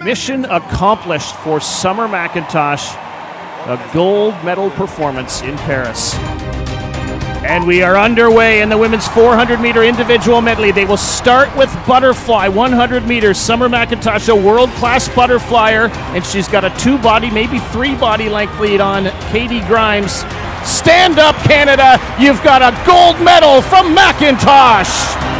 Mission accomplished for Summer McIntosh. A gold medal performance in Paris. And we are underway in the women's 400-meter individual medley. They will start with butterfly, 100 meters. Summer McIntosh, a world-class butterflyer, and she's got a 2-body, maybe 3-body length lead on Katie Grimes. Stand up, Canada! You've got a gold medal from McIntosh!